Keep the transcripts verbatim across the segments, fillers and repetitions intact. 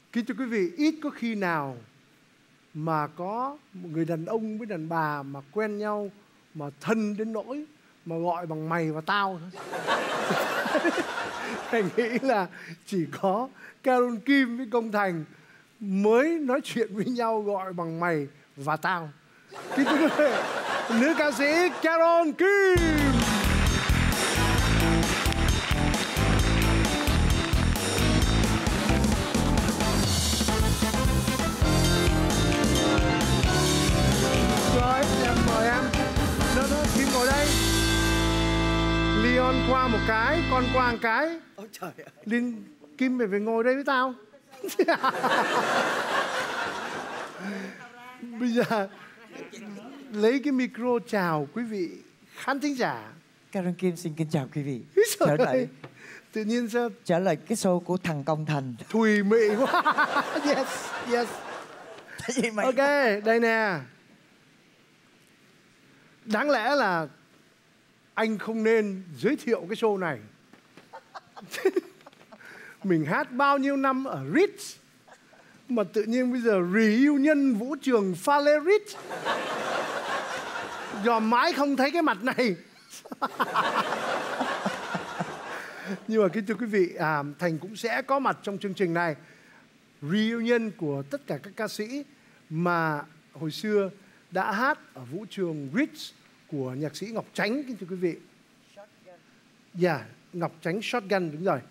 Kính thưa quý vị, ít có khi nào mà có một người đàn ông với đàn bà mà quen nhau mà thân đến nỗi mà gọi bằng mày và tao thôi. Thành nghĩ là chỉ có Carol Kim với Công Thành mới nói chuyện với nhau gọi bằng mày và tao. Kính thưa quý vị, nữ ca sĩ Carol Kim. Rồi, em mời em. Đó, đó, Kim ngồi đây. Leon qua một cái, con qua một cái. Ôi trời ơi. Linh, Kim mày phải ngồi đây với tao. Bây giờ lấy cái micro chào quý vị khán thính giả. Carol Kim xin kính chào quý vị. Trở lại tự nhiên sao trở lại cái show của thằng Công Thành. Thùy mị quá. Yes, yes. Gì mày? Ok, đây nè. Đáng lẽ là anh không nên giới thiệu cái show này. Mình hát bao nhiêu năm ở Ritz mà tự nhiên bây giờ reunion vũ trường Phalet Ritz. Dòm mãi không thấy cái mặt này. Nhưng mà kính thưa quý vị, à, Thành cũng sẽ có mặt trong chương trình này. Reunion của tất cả các ca sĩ mà hồi xưa đã hát ở vũ trường Ritz của nhạc sĩ Ngọc Chánh, kính thưa quý vị. Dạ, yeah, Ngọc Chánh Shotgun, đúng rồi.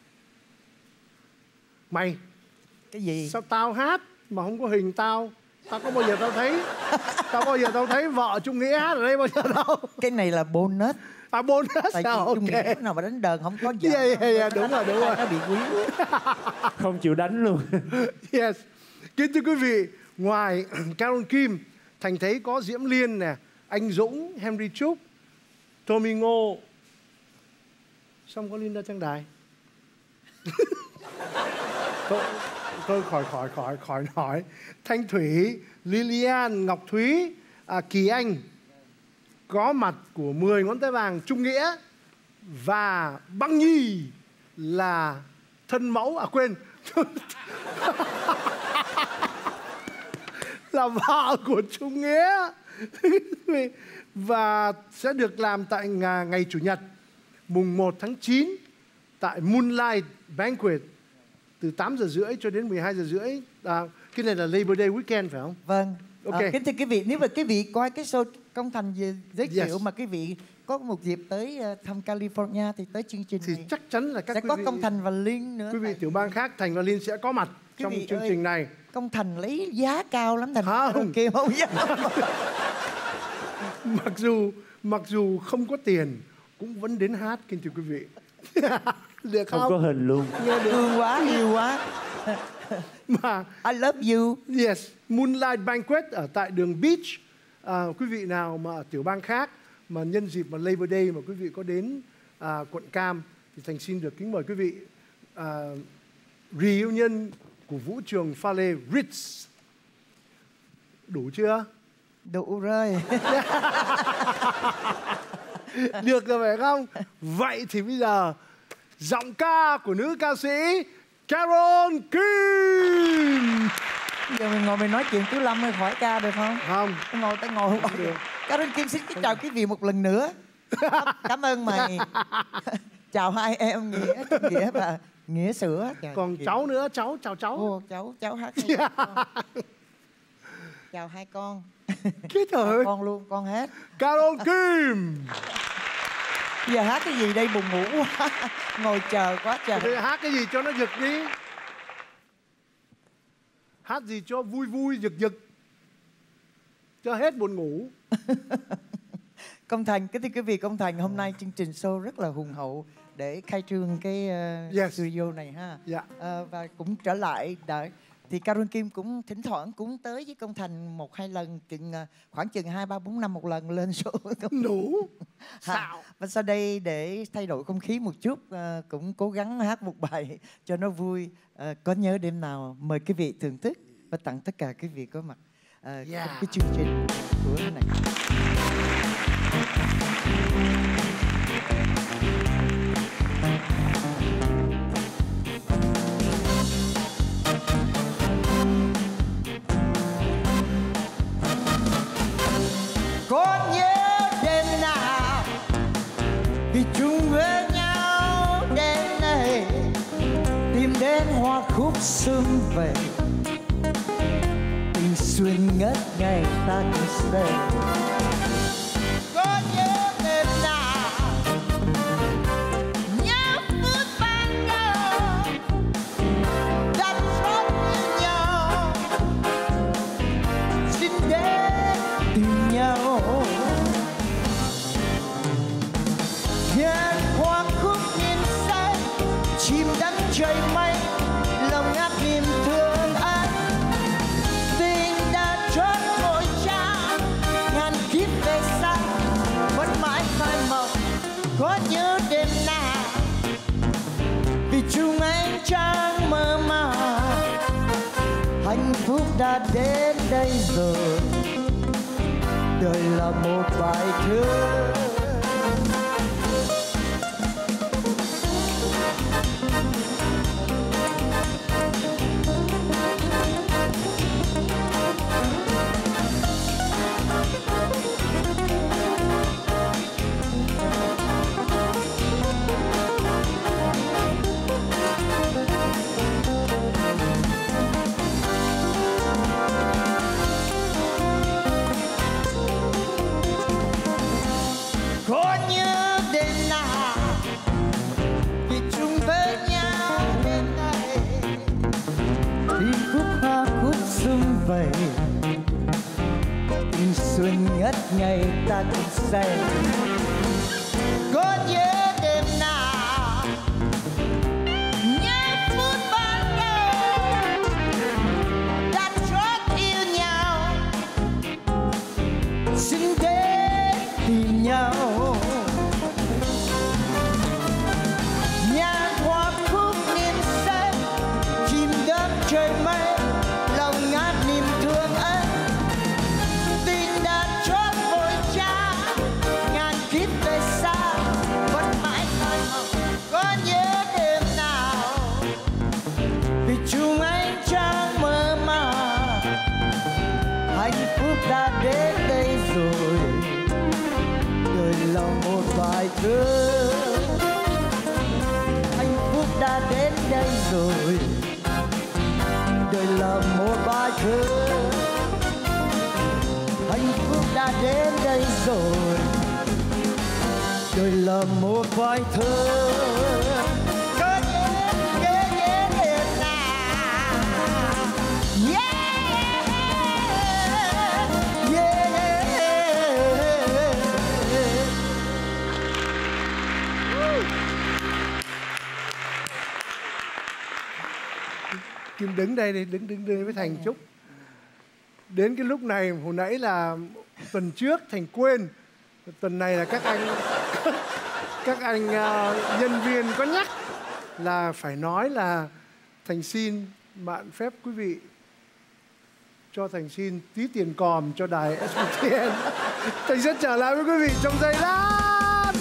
Mày, cái gì? sao tao hát mà không có hình tao? Tao có bao giờ tao thấy Tao bao giờ tao thấy vợ Trung Nghĩa hát ở đây bao giờ đâu. Cái này là bonus. À bonus. Tại sao? Trung Ok. Nghĩa nào mà đánh đờn không có vợ. Yeah, yeah, yeah, đúng rồi, đúng rồi. Nó bị quý. Không chịu đánh luôn. Yes. Kính thưa quý vị, ngoài Carol Kim, Thành thấy có Diễm Liên nè, anh Dũng, Henry Trúc, Tommy Ngô. Xong có Linda Trang Đài. Tôi, tôi khỏi khỏi khỏi khỏi nói. Thanh Thủy, Lilian, Ngọc Thúy, à, Kỳ Anh. Có mặt của mười ngón tay vàng Trung Nghĩa. Và Băng Nhi là thân mẫu, à quên, là vợ của Trung Nghĩa. Và sẽ được làm tại ngày Chủ nhật mùng một tháng chín tại Moonlight Banquet từ tám giờ rưỡi cho đến mười hai giờ rưỡi. À, cái này là Labor Day weekend phải không? Vâng. Ok. À, kính thưa quý vị, nếu mà quý vị coi cái show Công Thành về giới Yes. thiệu mà quý vị có một dịp tới uh, thăm California thì tới chương trình Thì này chắc chắn là các sẽ quý có vị, Công Thành và Liên nữa. quý vị Tại tiểu bang khác, Thành và Liên sẽ có mặt Quý trong vị chương ơi, trình này. Công Thành lấy giá cao lắm Thành. Không. Kêu không dám. Mặc dù mặc dù không có tiền cũng vẫn đến hát, kính thưa quý vị. Được không? Không có hình luôn. Nghe được. Thương quá, yêu quá. Mà I love you. yes, Moonlight Banquet ở tại đường Beach. À, quý vị nào mà ở tiểu bang khác mà nhân dịp mà Labor Day mà quý vị có đến à, quận Cam thì Thành xin được kính mời quý vị à, reunion của vũ trường Phalet Ritz. Đủ chưa? Đủ rồi. Được rồi phải không? Vậy thì bây giờ giọng ca của nữ ca sĩ Carol Kim. Giờ mình ngồi mình nói chuyện Tú Lâm hay khỏi ca được không? Không. Ngồi tới ngồi không được. Carol Kim xin kính chào quý vị một lần nữa. Cảm ơn mày. Chào hai em Nghĩa, Nghĩa và Nghĩa Sữa. Chào Còn chị. cháu nữa, cháu, chào cháu. Ô, cháu, cháu hát. Yeah. Chào hai con. Cái thời Con luôn, con hát. Carol Kim. Giờ hát cái gì đây, buồn ngủ quá. Ngồi chờ quá trời. Thì hát cái gì cho nó giật đi. Hát gì cho vui vui, giật giật, cho hết buồn ngủ. Công Thành, cái thưa quý vị, Công Thành hôm nay chương trình show rất là hùng hậu để khai trương cái uh, Yes. studio này ha. Dạ. Ờ, và cũng trở lại đợi thì Carol Kim cũng thỉnh thoảng cũng tới với Công Thành một hai lần, chừng uh, khoảng chừng hai ba bốn năm một lần lên show. Đủ. Ha. Sao? Và sau đây để thay đổi không khí một chút, uh, cũng cố gắng hát một bài cho nó vui. Uh, có nhớ đêm nào, mời quý vị thưởng thức và tặng tất cả quý vị có mặt uh, Yeah. trong cái chương trình của này. khúc xuân về, tình xuyên ngất ngây ta cùng say. Có nhớ đêm nào, nhớ phút ban đầu đã trót yêu nhau, xin đến tìm nhau. Nhớ hoa khúc nhìn say, chim đắm trời mây, lòng ngát niềm thương anh. Tình đã trót vội cha, ngàn kiếp về sau vẫn mãi phai màu. Có nhớ đêm nào, vì chung ánh trăng mơ màng, hạnh phúc đã đến đây rồi, đời là một bài thơ. Có nhớ đêm nào, vì chung với nhau bên đây, đi khúc hoa khúc xuân về, tình xuân ngất ngây ta cùng say. Có nhớ đêm nào, nhớ phút ban đầu đã trót yêu nhau, xin đến tìm nhau. Nhạc hoa khúc niềm say, chim đắm trời mây, lòng ngát niềm thương ấy. Tình đã trót vội cha, ngàn kiếp về sau vẫn mãi phai màu. Có nhớ đêm nào, vì chung ánh trăng mơ màng, hạnh phúc đã đến đây rồi, đời là một bài thơ. Hạnh phúc đã đến đây rồi, đời là một bài thơ. Hạnh phúc đã đến đây rồi, đời là một bài thơ. Có nhớ, nhớ, nhớ đêm nào. Yeah, yeah. Kim đứng đây đi, đứng đứng đứng với Thành chúc. Đến cái lúc này hồi nãy là tuần trước Thành quên, tuần này là các anh các anh uh, nhân viên có nhắc là phải nói là Thành xin bạn phép quý vị cho Thành xin tí tiền còm cho đài ét bê tê en. Thành sẽ trở lại với quý vị trong giây lát.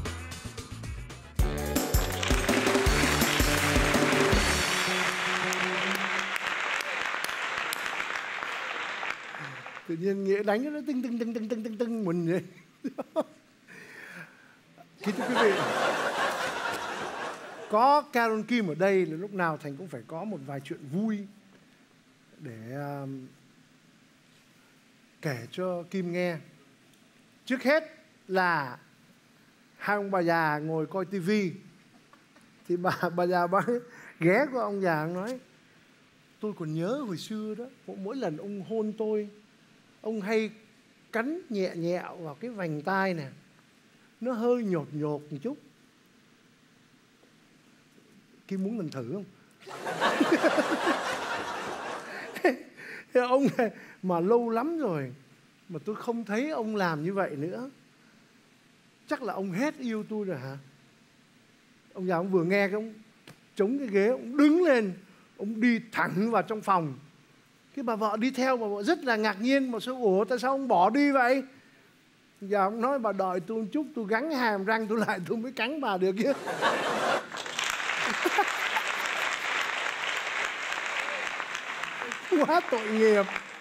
Tự nhiên Nghĩa đánh nó tưng tưng tưng tưng tưng tưng tưng mình vậy. Kính thưa quý vị, có Carol Kim ở đây là lúc nào Thành cũng phải có một vài chuyện vui để uh, kể cho Kim nghe. Trước hết là hai ông bà già ngồi coi tivi, thì bà bà già bà ghé qua ông già nói: tôi còn nhớ hồi xưa đó, mỗi lần ông hôn tôi, ông hay cắn nhẹ nhẹ vào cái vành tai nè, nó hơi nhột nhột một chút. Kim muốn mình thử không? Ông này mà lâu lắm rồi mà tôi không thấy ông làm như vậy nữa. Chắc là ông hết yêu tôi rồi hả? Ông già ông vừa nghe cái ông chống cái ghế, ông đứng lên, ông đi thẳng vào trong phòng. Cái bà vợ đi theo, bà vợ rất là ngạc nhiên, mà sao ủa tại sao ông bỏ đi vậy? Giờ ông nói bà đợi tôi một chút, tôi gắn hàm răng tôi lại tôi mới cắn bà được chứ. Quá tội nghiệp.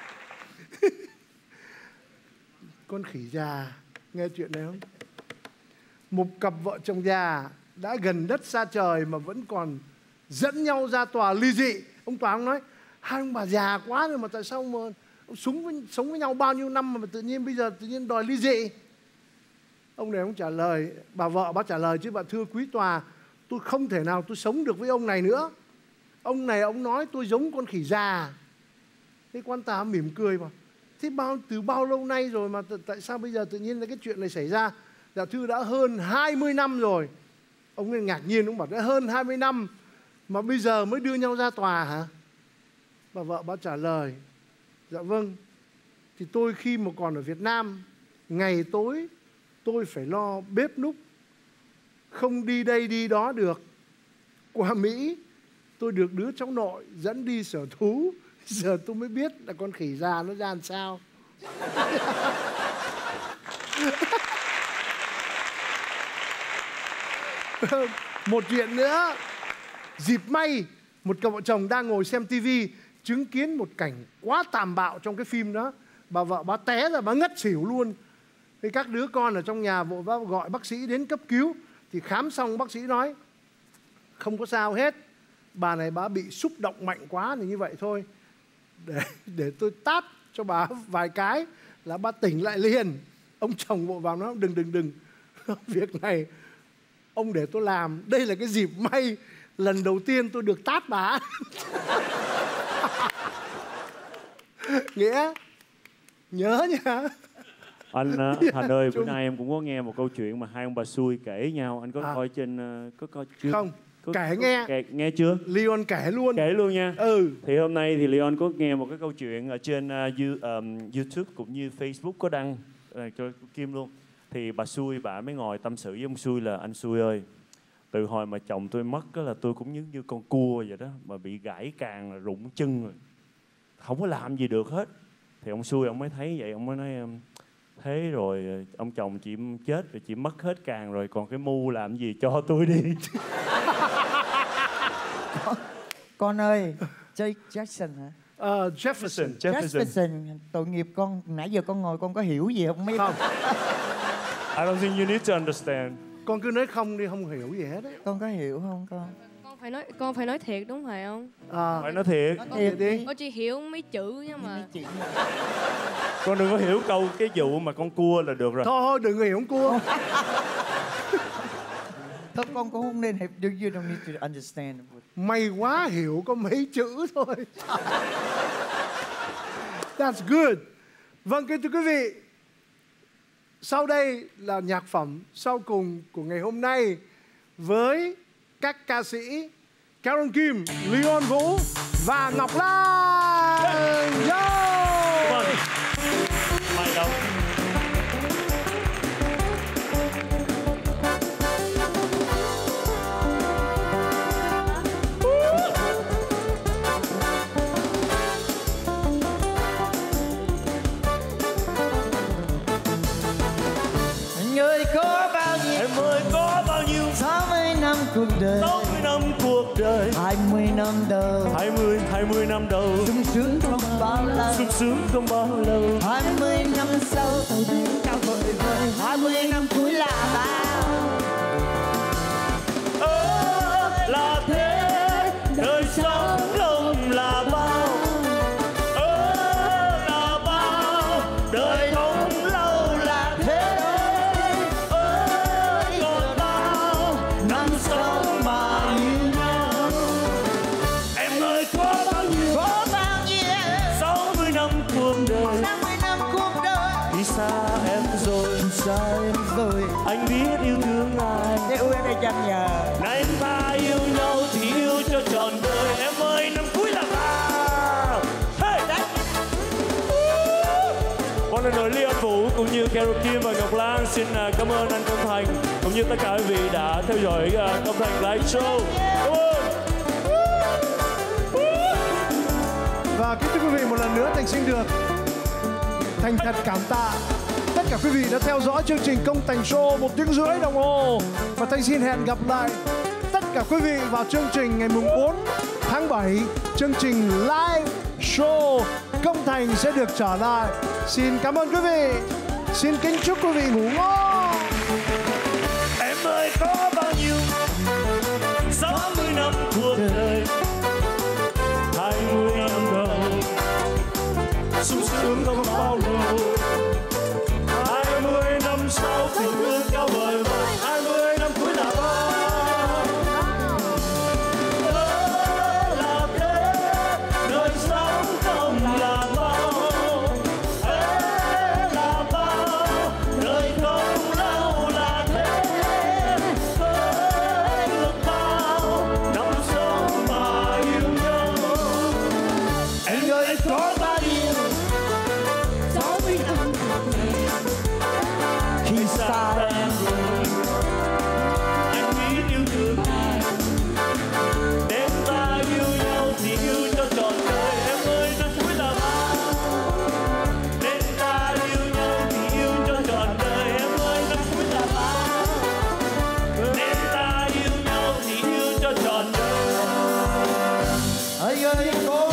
Con khỉ già nghe chuyện này không? Một cặp vợ chồng già đã gần đất xa trời mà vẫn còn dẫn nhau ra tòa ly dị. Ông tòa ông nói hai ông bà già quá rồi mà tại sao mà ông sống với, sống với nhau bao nhiêu năm mà tự nhiên bây giờ tự nhiên đòi ly dị. Ông này ông trả lời, bà vợ bác trả lời chứ bà thưa quý tòa, tôi không thể nào tôi sống được với ông này nữa. Ông này ông nói tôi giống con khỉ già. Thế quan tòa mỉm cười mà, thế bao từ bao lâu nay rồi mà tại sao bây giờ tự nhiên là cái chuyện này xảy ra? Dạ thưa đã hơn hai mươi năm rồi. Ông ấy ngạc nhiên, ông bảo đã hơn hai mươi năm mà bây giờ mới đưa nhau ra tòa hả? Bà vợ bác trả lời, dạ vâng, thì tôi khi mà còn ở Việt Nam, ngày tối tôi phải lo bếp núc, không đi đây đi đó được. Qua Mỹ tôi được đứa cháu nội dẫn đi sở thú, giờ tôi mới biết là con khỉ già nó ra làm sao. Một chuyện nữa, dịp may một cặp vợ chồng đang ngồi xem tivi chứng kiến một cảnh quá tàn bạo trong cái phim đó. Bà vợ bà té ra bà ngất xỉu luôn. Thì các đứa con ở trong nhà vội vã gọi bác sĩ đến cấp cứu. Thì khám xong bác sĩ nói không có sao hết, bà này bà bị xúc động mạnh quá thì như vậy thôi. Để, để tôi tát cho bà vài cái là bà tỉnh lại liền. Ông chồng vội vào nói đừng đừng đừng, việc này ông để tôi làm, đây là cái dịp may lần đầu tiên tôi được tát bà. Nghĩa nhớ nha. Anh uh, Thành ơi, bữa nay em cũng có nghe một câu chuyện mà hai ông bà xui kể nhau. Anh có à. coi trên uh, có coi chưa? Không, có, kể có, nghe. Kể, nghe chưa? Leon kể luôn. Kể luôn nha. Ừ. Thì hôm nay thì Leon có nghe một cái câu chuyện ở trên uh, you, um, YouTube cũng như Facebook có đăng uh, cho Kim luôn. Thì bà xui bà mới ngồi tâm sự với ông xui là anh xui ơi, từ hồi mà chồng tôi mất đó là tôi cũng như như con cua vậy đó, mà bị gãy càng là rụng chân rồi, không có làm gì được hết. Thì ông xui ông mới thấy vậy, ông mới nói thế rồi ông chồng chị chết rồi, chị mất hết càng rồi, còn cái mu làm gì cho tôi đi. con, con ơi, Jake Jackson hả? Uh, Jefferson. Jefferson. Jefferson, tội nghiệp con, nãy giờ con ngồi con có hiểu gì không mấy? Không. I don't think you need to understand. Con cứ nói không đi, không hiểu gì hết đấy. Con có hiểu không con? Con phải nói con phải nói thiệt đúng phải không? À, phải nói thiệt. Nói thiệt đi. Con chỉ hiểu mấy chữ nhưng mà Con đừng có hiểu câu cái vụ mà con cua là được rồi. thôi đừng có hiểu con cua. Thôi con cũng không nên hiểu. You don't need to understand. Mày quá hiểu có mấy chữ thôi. That's good. Vâng, kính thưa quý vị, sau đây là nhạc phẩm sau cùng của ngày hôm nay với các ca sĩ Carol Kim, Leon Vũ và Ngọc Lan. Yo! Mày đâu? Người có bao nhiêu, Em ơi có bao nhiêu sáu mươi năm cuộc đời, sáu mươi năm cuộc đời, hai mươi năm đầu, hai mươi, hai mươi năm đầu, sung sướng không bao lâu, sung sướng không bao lâu, hai mươi năm sau tôi đến cao vời vời, hai mươi năm cuối là bao. Ơ là thế, đời sống không là bao. Ơ là bao, đời không lâu là thế. Ơ còn bao năm sống mà yêu nhau. Em ơi có bao nhiêu, Có bao nhiêu, sáu mươi năm cuộc đời, sáu mươi năm cuộc đời, đi xa em rồi, xa em rồi, anh biết yêu thương ai. để yêu em đây chẳng nhờ. Nay ta yêu nhau thì yêu cho trọn đời. Em ơi năm cuối là bao. Hey! Một lần nữa Leon Vũ cũng như Carol Kim và Ngọc Lan xin cảm ơn anh Công Thành cũng như tất cả quý vị đã theo dõi Công Thành Live Show. Cảm ơn. Và kính thưa quý vị, một lần nữa Thành xin được thành thật cảm tạ tất cả quý vị đã theo dõi chương trình Công Thành Show một tiếng rưỡi đồng hồ. Và Thành xin hẹn gặp lại tất cả quý vị vào chương trình ngày mùng bốn tháng bảy, chương trình live show Công Thành sẽ được trở lại. Xin cảm ơn quý vị. Xin kính chúc quý vị ngủ ngon. Em ơi có bao nhiêu sáu mươi năm cuộc đời, hai mươi năm đầu sung sướng không bao lâu, hai mươi năm sau tình thương cao vời vợi, hai mươi năm cuối là bao. Ơ là thế, đời sống không là bao. Ê là bao, đời không lâu là thế. Ê được bao, năm sống mà yêu nhau. Em ơi có ta yêu, sáu mươi năm cuộc đời khi xa em rồi, anh biết yêu thương ai. Đêm ta yêu nhau thì yêu cho trọn đời, em ơi năm cuối là bao. Đêm ta yêu nhau thì yêu cho trọn đời, em ơi năm cuối là bao. Đêm ta yêu nhau thì yêu cho trọn đời. Anh ơi có